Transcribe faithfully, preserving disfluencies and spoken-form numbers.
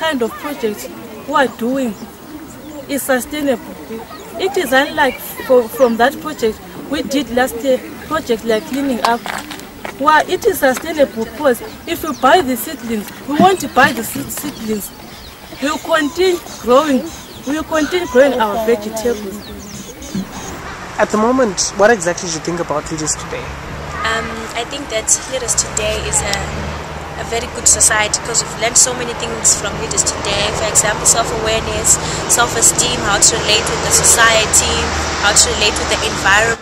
kind of projects we are doing is sustainable. It is unlike for, from that project we did last year, project like cleaning up. Well, it is sustainable because if you buy the seedlings, we want to buy the seedlings. We will continue growing. We will continue growing our vegetables. At the moment, what exactly do you think about Leaders Today? Um, I think that Leaders Today is a, a very good society because we've learned so many things from Leaders Today. For example, self-awareness, self-esteem, how to relate with the society, how to relate with the environment.